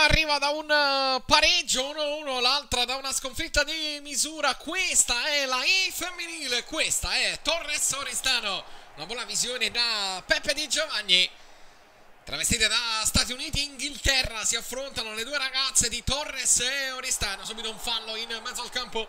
arriva da un pareggio 1-1, l'altra da una sconfitta di misura. Questa è la E femminile, questa è Torres Oristano. Una buona visione da Peppe Di Giovanni. Travestite da Stati Uniti e Inghilterra si affrontano le due ragazze di Torres e Oristano. Subito un fallo in mezzo al campo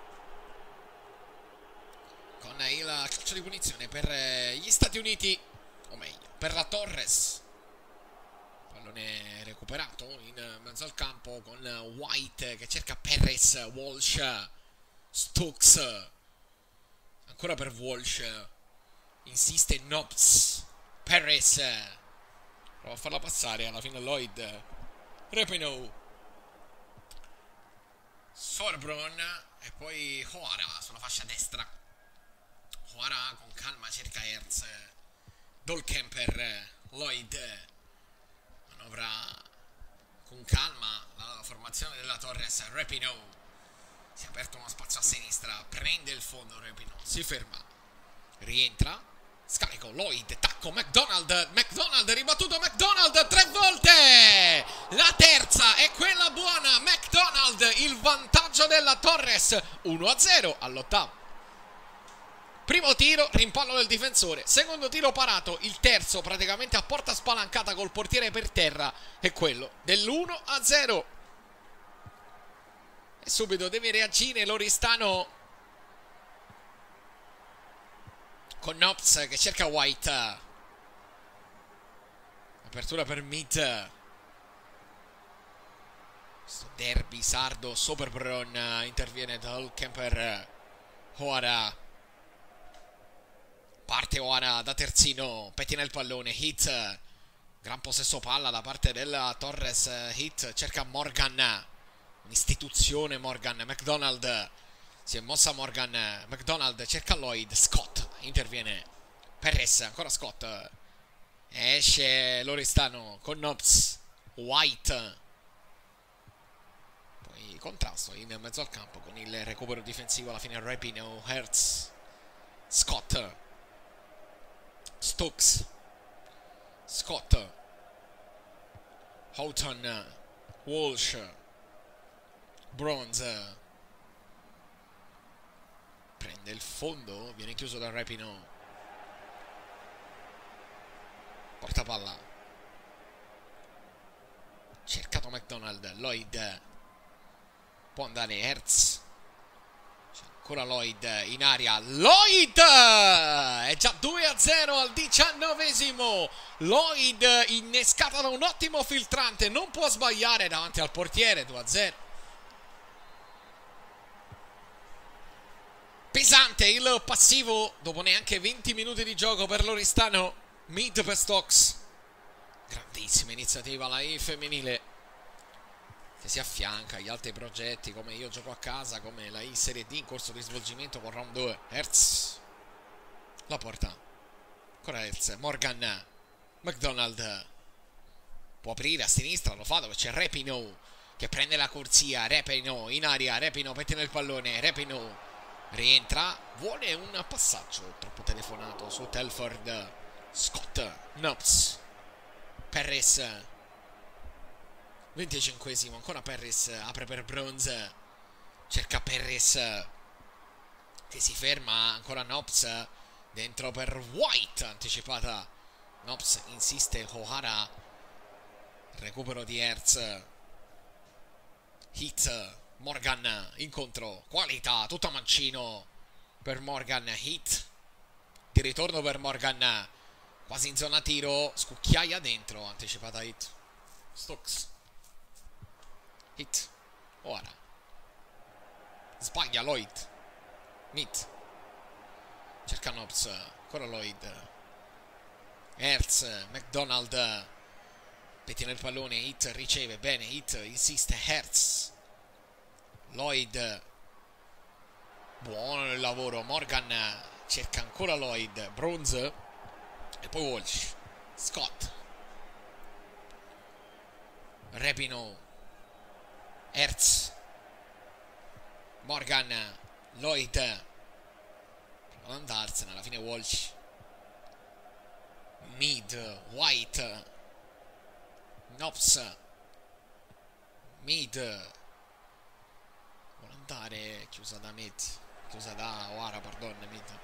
con il calcio di punizione per gli Stati Uniti, o meglio per la Torres. Pallone recuperato in mezzo al campo con White che cerca Perez, Walsh, Stokes, ancora per Walsh, insiste Nobs, Perez prova a farla passare, alla fine Lloyd, Rapinoe, Sorbron e poi Hoara sulla fascia destra. Hoara con calma cerca Hertz, Dolkemper, Lloyd manovra con calma la formazione della Torres. Rapinoe, si è aperto uno spazio a sinistra, prende il fondo Rapinoe, si ferma, rientra, scarico Lloyd, tacco McDonald, ribattuto McDonald 3 volte, la terza è quella buona. McDonald, il vantaggio della Torres, 1-0 all'ottavo. Primo tiro, rimpallo del difensore. Secondo tiro parato. Il terzo praticamente a porta spalancata col portiere per terra. È quello dell'1-0. E subito deve reagire l'Oristano con Nobs che cerca White. Apertura per Mid. Questo derby sardo. Soperbron interviene dal camper. Hoara. Parte ora da terzino, pettina il pallone, Hit, gran possesso palla da parte della Torres. Hit cerca Morgan, un'istituzione Morgan, McDonald, si è mossa Morgan, McDonald cerca Lloyd, Scott, interviene Perez, ancora Scott, esce l'Oristano con Nobs, White, poi contrasto in mezzo al campo con il recupero difensivo alla fine Rapinoe, Hertz, Scott, Stokes, Scott, Houghton, Walsh, Bronze, prende il fondo, viene chiuso da Rapinoe, porta palla, cercato McDonald, Lloyd, può andare Hertz, ancora Lloyd in aria, Lloyd è già 2-0 al 19esimo. Lloyd innescata da un ottimo filtrante, non può sbagliare davanti al portiere. 2-0. Pesante il passivo dopo neanche 20 minuti di gioco per l'Oristano. Mid per Stokes, grandissima iniziativa la E femminile che si affianca agli altri progetti come Io Gioco a Casa, come la I Serie D in corso di svolgimento con round 2. Hertz la porta, ancora Hertz, Morgan, McDonald può aprire a sinistra, lo fa dove c'è Rapinoe che prende la corsia, Rapinoe in aria, Rapinoe pettina il pallone, Rapinoe rientra, vuole un passaggio troppo telefonato su Telford, Scott, Nobs, Perez, 25esimo, ancora Perez, apre per Bronze, cerca Perez che si ferma, ancora Nobs, dentro per White, anticipata, Nobs insiste, O'Hara, recupero di Hertz, Hit, Morgan, incontro, qualità, tutto a mancino per Morgan, Hit, di ritorno per Morgan, quasi in zona tiro, scucchiaia dentro, anticipata Hit, Stokes, Hit, ora sbaglia Lloyd, Mit cerca Nobs, ancora Lloyd, Hertz, McDonald pettina il pallone, Hit riceve bene, Hit insiste, Hertz, Lloyd, buono il lavoro, Morgan cerca ancora Lloyd, Bronze e poi Walsh, Scott, Rapinoe, Hertz, Morgan, Lloyd, prova ad andarsene, alla fine Walsh, Mid, White, Nobs, Mid vuole andare, chiusa da O'Hara, pardon, Mid.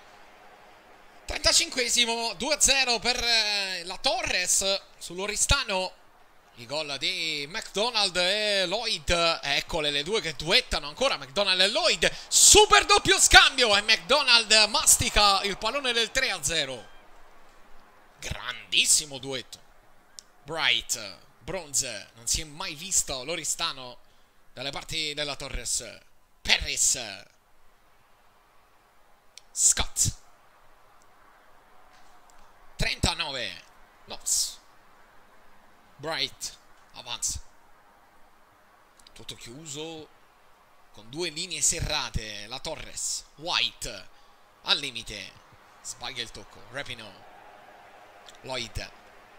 35esimo, 2-0 per la Torres sull'Oristano. I gol di McDonald e Lloyd. Eccole le due che duettano ancora, McDonald e Lloyd. Super doppio scambio e McDonald mastica il pallone del 3-0. Grandissimo duetto. Bright, Bronze, non si è mai visto l'Oristano dalle parti della Torres. Perez, Scott, 39, Nops, Bright, avanza, tutto chiuso con due linee serrate, la Torres. White al limite, sbaglia il tocco, Rapinoe, Lloyd,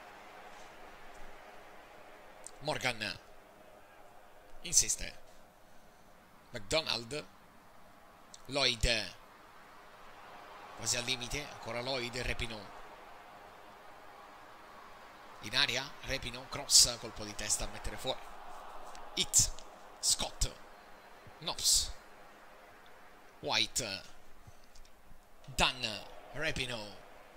Morgan, insiste, McDonald, Lloyd, quasi al limite, ancora Lloyd e Rapinoe. In aria, Rapinoe, cross, colpo di testa a mettere fuori. Hit, Scott, Nops, White, Dunn, Rapinoe,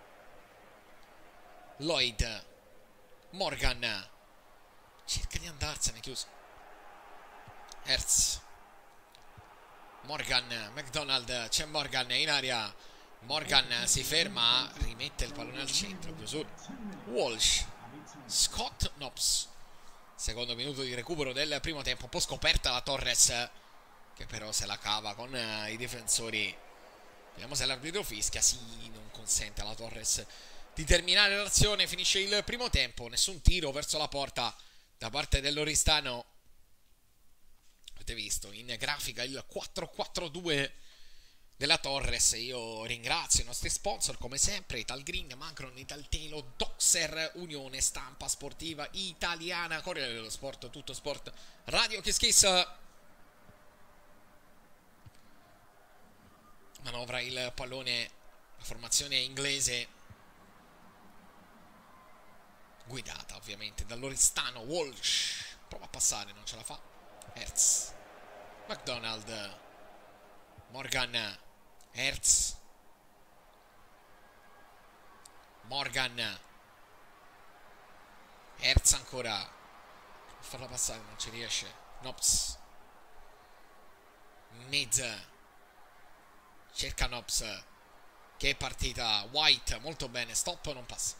Lloyd, Morgan, cerca di andarsene, chiuso. Hertz, Morgan, McDonald, c'è Morgan in aria. Morgan si ferma, rimette il pallone al centro, chiusura. Walsh, Scott, Nops. Secondo minuto di recupero del primo tempo, un po' scoperta la Torres, che però se la cava con i difensori. Vediamo se l'arbitro fischia. Sì, non consente alla Torres di terminare l'azione. Finisce il primo tempo, nessun tiro verso la porta da parte dell'Oristano. Avete visto in grafica il 4-4-2 della Torres. Io ringrazio i nostri sponsor come sempre: Italgreen, Macron, Italtelo, Doxer, Unione Stampa Sportiva Italiana, Corriere dello Sport, Tutto Sport, Radio Kiss Kiss. Manovra il pallone la formazione inglese, guidata ovviamente dall'Oristano. Walsh prova a passare, non ce la fa. Hertz, McDonald, Morgan, Hertz, Morgan, Hertz ancora, a farla passare non ci riesce. Nops, Mid, cerca Nops, che partita. White, molto bene, stop, non passa.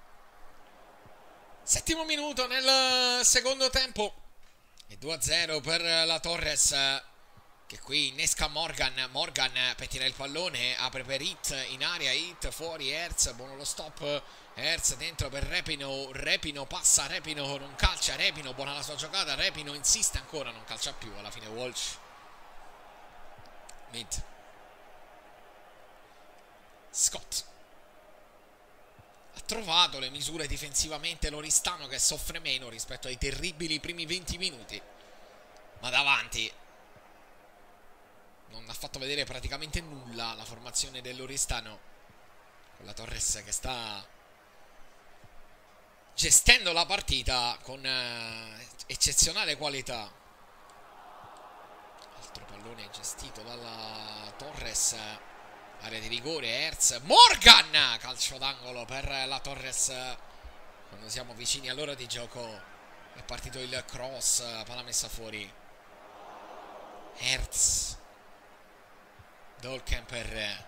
Settimo minuto nel secondo tempo e 2-0 per la Torres, che qui innesca Morgan. Morgan pettina il pallone, apre per Hit in aria, Hit fuori, Hertz, buono lo stop, Hertz dentro per Rapinoe, Rapinoe passa, Rapinoe non calcia, Rapinoe buona la sua giocata, Rapinoe insiste ancora, non calcia più, alla fine Walsh. Mid, Scott ha trovato le misure difensivamente l'Oristano, che soffre meno rispetto ai terribili primi 20 minuti, ma davanti non ha fatto vedere praticamente nulla la formazione dell'Oristano, con la Torres che sta gestendo la partita con eccezionale qualità. Altro pallone gestito dalla Torres, area di rigore, Hertz, Morgan, calcio d'angolo per la Torres. Quando siamo vicini all'ora di gioco è partito il cross, palla messa fuori. Hertz, Dolkemper,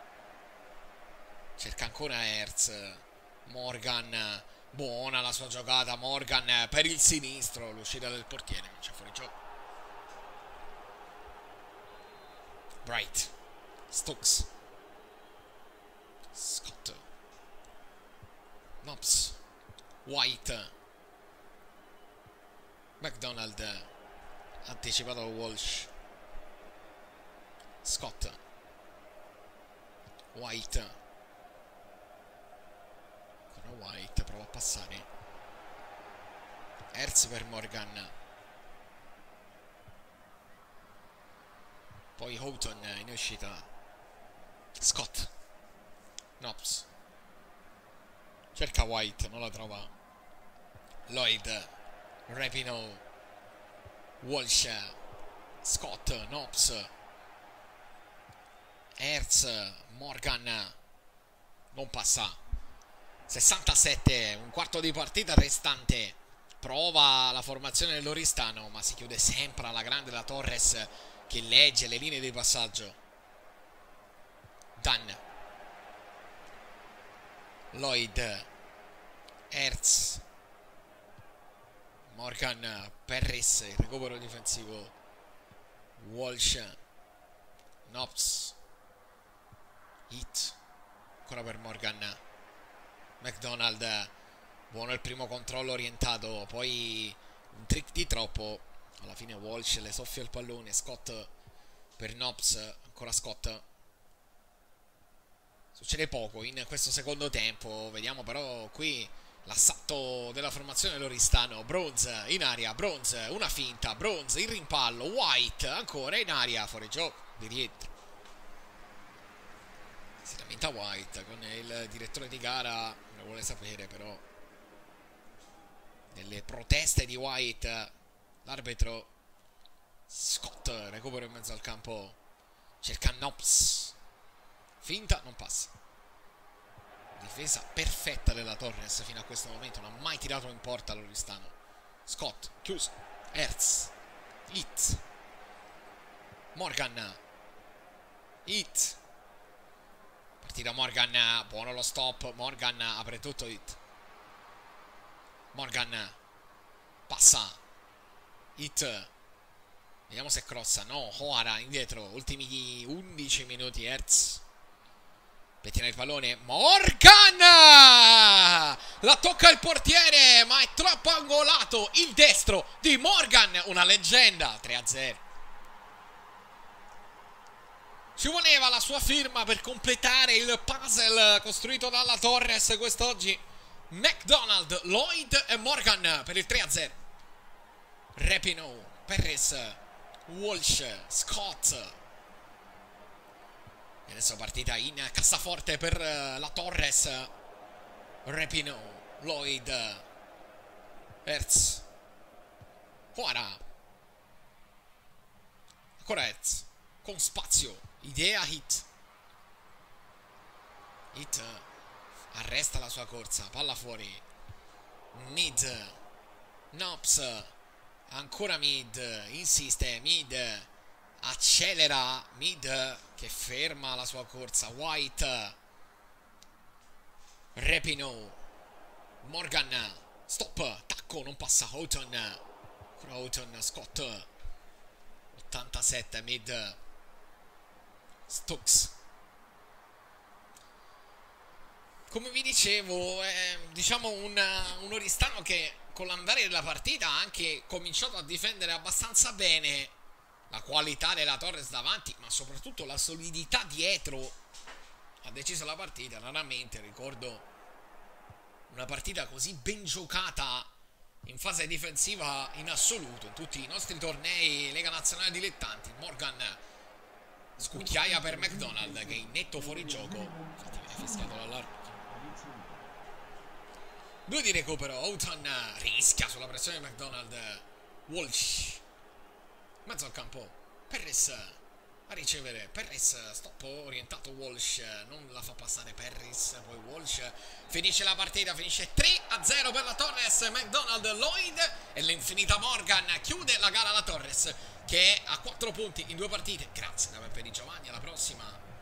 cerca ancora Hertz, Morgan, buona la sua giocata, Morgan per il sinistro, l'uscita del portiere, non c'è fuori gioco. Bright, Stokes, Scott, Nops, White, McDonald, anticipato Walsh, Scott, White, ancora White, prova a passare, Hertz per Morgan, poi Houghton in uscita, Scott, Nops, cerca White, non la trova, Lloyd, Rapinoe, Walsh, Scott, Nobbs, Hertz, Morgan, non passa. 67, un quarto di partita restante. Prova la formazione dell'Oristano, ma si chiude sempre alla grande la Torres, che legge le linee di passaggio. Dunn, Lloyd, Hertz, Morgan, Perris, il recupero difensivo. Walsh, Nobbs, Hit, ancora per Morgan, McDonald, buono il primo controllo orientato, poi un trick di troppo, alla fine Walsh le soffia il pallone. Scott per Nobbs, ancora Scott. Succede poco in questo secondo tempo, vediamo però qui l'assalto della formazione dell'Oristano. Bronze in aria, Bronze, una finta, Bronze, il rimpallo, White ancora in aria, fuori gioco di rientro. Si lamenta White con il direttore di gara, lo vuole sapere però. Nelle proteste di White, l'arbitro. Scott, recupero in mezzo al campo, cerca Nobbs, finta, non passa. Difesa perfetta della Torres fino a questo momento, non ha mai tirato in porta l'Oristano. Scott, chiuso, Hertz, Hit, Morgan, Hit, partita Morgan, buono lo stop, Morgan apre tutto, Hit, Morgan, passa, Hit, vediamo se crossa, no, Hoara indietro, ultimi 11 minuti, Hertz, pettina il pallone, Morgan, la tocca il portiere, ma è troppo angolato, il destro di Morgan, una leggenda, 3-0. Ci voleva la sua firma per completare il puzzle costruito dalla Torres quest'oggi. McDonald, Lloyd e Morgan per il 3-0. Rapinoe, Perez, Walsh, Scott. E adesso partita in cassaforte per la Torres. Rapinoe, Lloyd, Hertz, Hoara, ancora Hertz, con spazio, idea Hit. Hit arresta la sua corsa, palla fuori. Mid, Nobbs, ancora Mid, insiste, Mid accelera, Mid che ferma la sua corsa. White, Rapinoe, Morgan, stop, tacco, non passa. Houghton, ancora Houghton, Scott, 87, Mid, Stokes. Come vi dicevo, diciamo un Oristano che con l'andare della partita ha anche cominciato a difendere abbastanza bene. La qualità della Torres davanti, ma soprattutto la solidità dietro, ha deciso la partita. Raramente ricordo una partita così ben giocata in fase difensiva in assoluto in tutti i nostri tornei Lega Nazionale Dilettanti. Morgan, scucchiaia per McDonald che è in netto fuorigioco, infatti viene fischiato dall'arbitro. 2 di recupero, Houghton rischia sulla pressione di McDonald. Walsh, mezzo al campo, Perris a ricevere, Perris, stop orientato, Walsh non la fa passare, Perris, poi Walsh, finisce la partita, finisce 3-0 per la Torres. McDonald, Lloyd e l'infinita Morgan chiude la gara la Torres, che è a 4 punti in 2 partite. Grazie da Peppe Di Giovanni, alla prossima.